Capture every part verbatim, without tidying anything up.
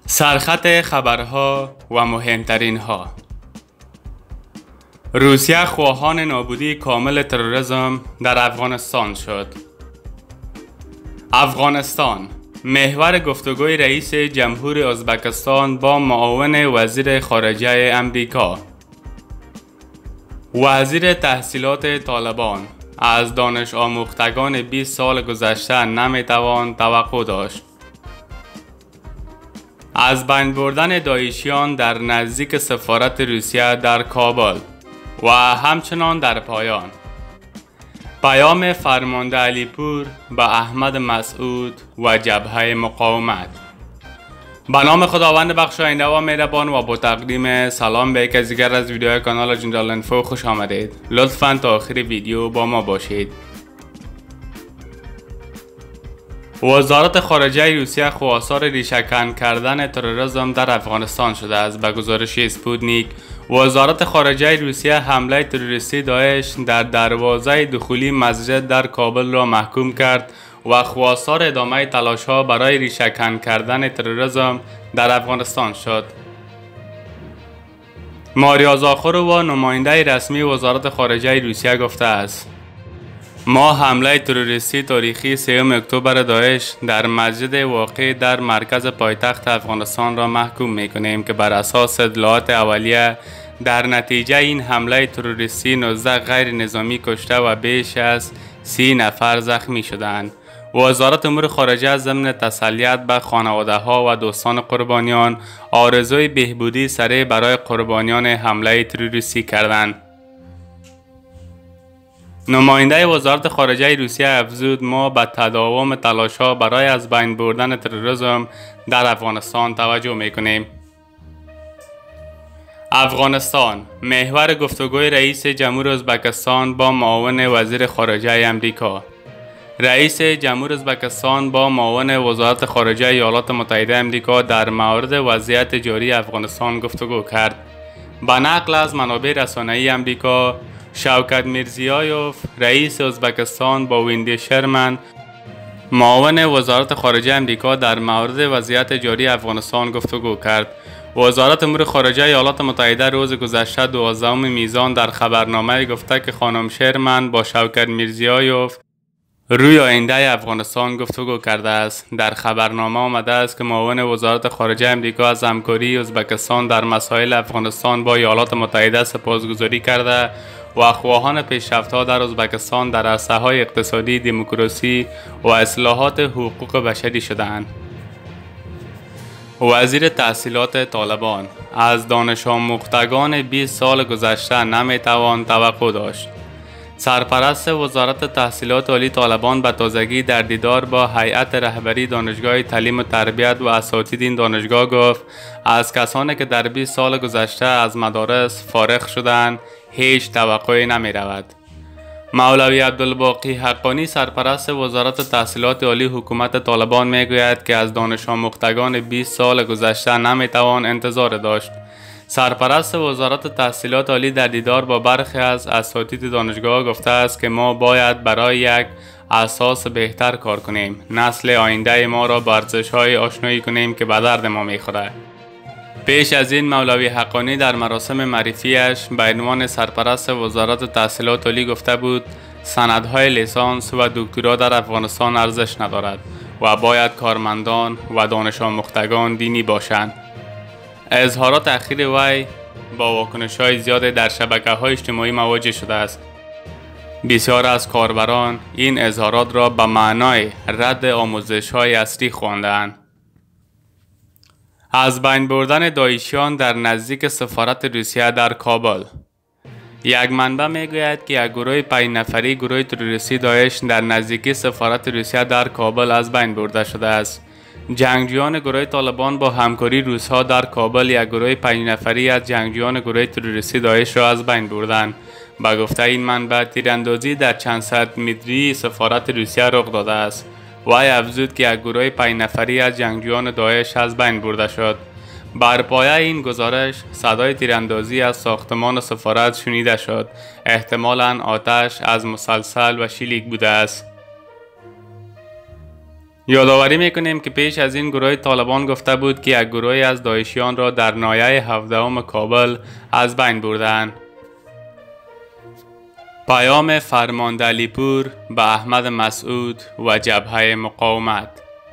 سرخط خبرها و مهمترین ها: روسیه خواهان نابودی کامل تروریسم در افغانستان شد. افغانستان محور گفتگوی رئیس جمهور ازبکستان با معاون وزیر خارجه امریکا. وزیر تحصیلات طالبان: از دانش آموختگان بیست سال گذشته نمیتوان توقع داشت. از بین بردن داعشیان در نزدیک سفارت روسیه در کابل و همچنان در پایان پیام فرمانده علیپور به احمد مسعود و جبهه مقاومت. به نام خداوند بخشاینده و مهربان و با تقدیم سلام به یک از دیگر از ویدیوهای کانال جنرال انفو خوش آمدید. لطفاً تا آخر ویدیو با ما باشید. وزارت خارجه روسیه خواستار ریشه‌کن کردن تروریسم در افغانستان شده است. به گزارش اسپوتنیک، وزارت خارجه روسیه حمله تروریستی داعش در دروازه دخولی مسجد در کابل را محکوم کرد و خواستار ادامه تلاش‌ها برای ریشه‌کن کردن تروریسم در افغانستان شد. ماریا زاخارۆوا نماینده رسمی وزارت خارجه روسیه گفته است: ما حمله تروریستی تاریخی سوم اکتبر داعش در مسجد واقع در مرکز پایتخت افغانستان را محکوم می‌کنیم که بر اساس اطلاعات اولیه در نتیجه این حمله تروریستی نوزده غیر نظامی کشته و بیش از سی نفر زخمی شدند. وزارت امور خارجه ضمن تسلیت به خانواده‌ها و دوستان قربانیان آرزوی بهبودی سریع برای قربانیان حمله تروریستی کردند. نماینده وزارت خارجه روسیه افزود: ما به تداوم تلاش‌ها برای از بین بردن تروریسم در افغانستان توجه می‌کنیم. افغانستان محور گفتگوی رئیس جمهور ازبکستان با معاون وزیر خارجه امریکا. رئیس جمهور ازبکستان با معاون وزارت خارجه ایالات متحده امریکا در مورد وضعیت جاری افغانستان گفتگو کرد. به نقل از منابع رسانه‌ای امریکا، شوکت میرزیایوف رئیس ازبکستان با ویندی شرمن معاون وزارت خارجه امریکا در مورد وضعیت جاری افغانستان گفتگو کرد. وزارت امور خارجه ایالات متحده روز گذشته دوازدهم میزان در خبرنامه گفته که خانم شرمن با شوکت میرزیایوف روی آینده افغانستان گفتگو کرده است. در خبرنامه آمده است که معاون وزارت خارجه امریکا از همکاری ازبکستان در مسائل افغانستان با ایالات متحده سپاسگزاری کرده و خواهان پیشرفت‌ها در ازبکستان در عرصه‌های اقتصادی، دموکراسی و اصلاحات حقوق بشری شده‌اند. وزیر تحصیلات طالبان: از دانش آموختگان بیست سال گذشته نمیتوان توقع داشت. سرپرست وزارت تحصیلات عالی طالبان به تازگی در دیدار با هیئت رهبری دانشگاه تعلیم و تربیت و اساتید این دانشگاه گفت: از کسانی که در بیست سال گذشته از مدارس فارغ شدند هیچ توقعی نمی رود. مولوی عبدالباقی حقانی سرپرست وزارت تحصیلات عالی حکومت طالبان می گوید که از دانش آموختگان بیست سال گذشته نمی توان انتظار داشت. سرپرست وزارت تحصیلات عالی در دیدار با برخی از اساتید دانشگاه گفته است که ما باید برای یک اساس بهتر کار کنیم، نسل آینده ما را با ارزش‌های آشنایی کنیم که به درد ما می‌خورد. پیش از این مولوی حقانی در مراسم معرفیش به عنوان سرپرست وزارت تحصیلات عالی گفته بود: سندهای لیسانس و دکترا در افغانستان ارزش ندارد و باید کارمندان و دانش آموختگان دینی باشند. اظهارات اخیر وی با واکنش‌های زیاد در شبکه‌های اجتماعی مواجه شده است. بسیار از کاربران این اظهارات را به معنای رد آموزش‌های اصلی خواندند. از بین بردن داعشیان در نزدیک سفارت روسیه در کابل. یک منبع میگوید که یک گروه پنج نفری گروه تروریستی داعش در نزدیکی سفارت روسیه در کابل از بین برده شده است. جنگجویان گروه طالبان با همکاری روس‌ها در کابل یک گروه پنج نفری از جنگجویان گروه تروریستی داعش را از بین بردند. به گفته این منبع، تیراندازی در چند صد متری سفارت روسیه رخ داده است. وی افزود که یک گروه پنج نفری از جنگجویان داعش از بین برده شد. بر پایه این گزارش صدای تیراندازی از ساختمان سفارت شنیده شد. احتمالاً آتش از مسلسل و شلیک بوده است. یادآوری میکنیم که پیش از این گروه طالبان گفته بود که یک گروهی از داعشیان را در ناحیه هفدهم کابل از بین بردند. پیام فرمانده علیپور به احمد مسعود و جبهه مقاومت.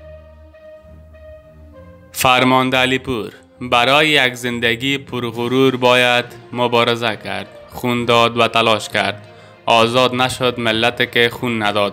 فرمانده علیپور: برای یک زندگی پرغرور باید مبارزه کرد، خون داد و تلاش کرد. آزاد نشد ملت که خون نداد.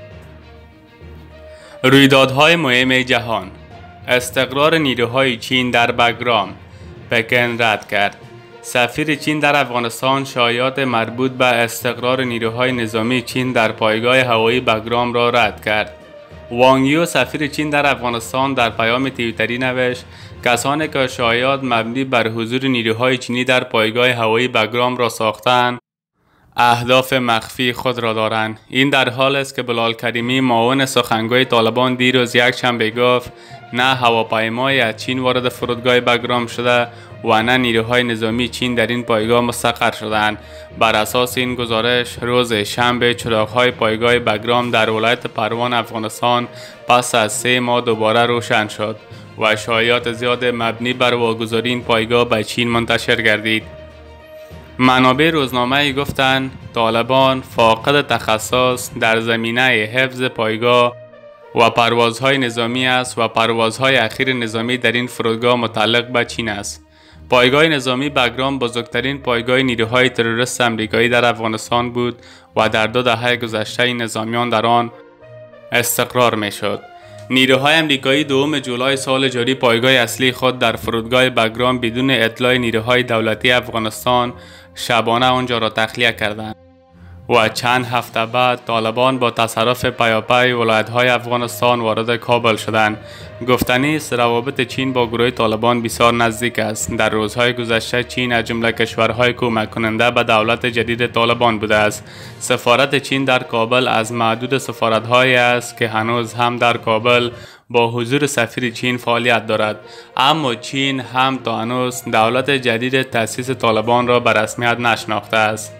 رویدادهای مهم جهان. استقرار نیروهای چین در بگرام. پکن رد کرد. سفیر چین در افغانستان شایعات مربوط به استقرار نیروهای نظامی چین در پایگاه هوایی بگرام را رد کرد. وانگ یو سفیر چین در افغانستان در پیام توییتری نوشت کسانی که شایعات مبنی بر حضور نیروهای چینی در پایگاه هوایی بگرام را ساختند اهداف مخفی خود را دارند. این در حال است که بلال کریمی معاون سخنگوی طالبان دیروز یکشنبه گفت نه هواپیمای از چین وارد فرودگاه بگرام شده و نه نیروهای نظامی چین در این پایگاه مستقر شدند. بر اساس این گزارش روز شنبه چراغ‌های پایگاه بگرام در ولایت پروان افغانستان پس از سه ماه دوباره روشن شد و شایعات زیاد مبنی بر واگذاری این پایگاه به چین منتشر گردید. منابع روزنامه‌ای گفتند طالبان فاقد تخصص در زمینه حفظ پایگاه و پروازهای نظامی است و پروازهای اخیر نظامی در این فرودگاه متعلق به چین است. پایگاه نظامی بگرام بزرگترین پایگاه نیروهای تروریست آمریکایی در افغانستان بود و در دو دهه گذشته نظامیان در آن استقرار می‌شد. نیروهای آمریکایی دوم جولای سال جاری پایگاه اصلی خود در فرودگاه بگرام بدون اطلاع نیروهای دولتی افغانستان شبانه آنجا را تخلیه کردند و چند هفته بعد طالبان با تصرف پیاپی ولایت‌های افغانستان وارد کابل شدند. گفتنی است روابط چین با گروه طالبان بسیار نزدیک است. در روزهای گذشته چین از جمله کشورهای کمک کننده به دولت جدید طالبان بوده است. سفارت چین در کابل از معدود سفارت‌هایی است که هنوز هم در کابل با حضور سفیر چین فعالیت دارد، اما چین هم تا هنوز دولت جدید تأسیس طالبان را به رسمیت نشناخته است.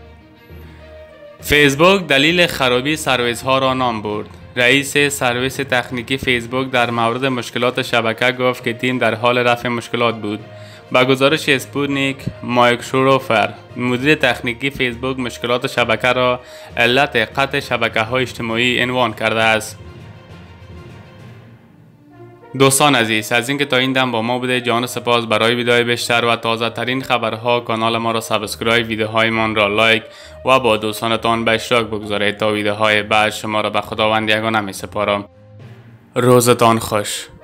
فیسبوک دلیل خرابی سرویس‌ها را نام برد. رئیس سرویس تکنیکی فیسبوک در مورد مشکلات شبکه گفت که تیم در حال رفع مشکلات بود. با گزارش اسپوتنیک، مایک شوروفر، مدیر تکنیکی فیسبوک، مشکلات شبکه را علت قطع شبکه‌های اجتماعی عنوان کرده است. دوستان عزیز، از اینکه تا این دم با ما بوده جان سپاس. برای ویدیوهای بیشتر و تازه ترین خبرها کانال ما را سابسکرایب، ویدیوهای ما را لایک و با دوستانتان به اشتراک بگذارید. تا ویدیوهای بعد شما را به خداوند یگانه می سپارم. روزتان خوش.